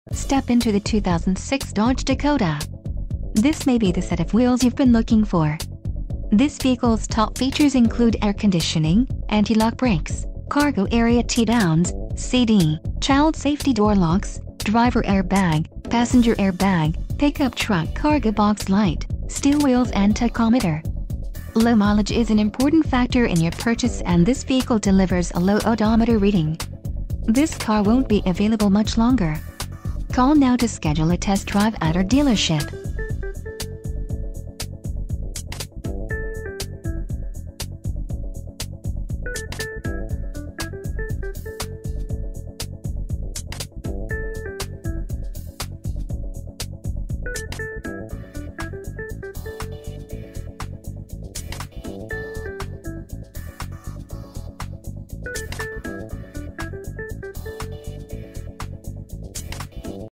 Step into the 2006 Dodge Dakota. This may be the set of wheels you've been looking for. This vehicle's top features include air conditioning, anti-lock brakes, cargo area T-downs, CD, child safety door locks, driver airbag, passenger airbag, pickup truck cargo box light, steel wheels and tachometer. Low mileage is an important factor in your purchase, and this vehicle delivers a low odometer reading. This car won't be available much longer. Call now to schedule a test drive at our dealership.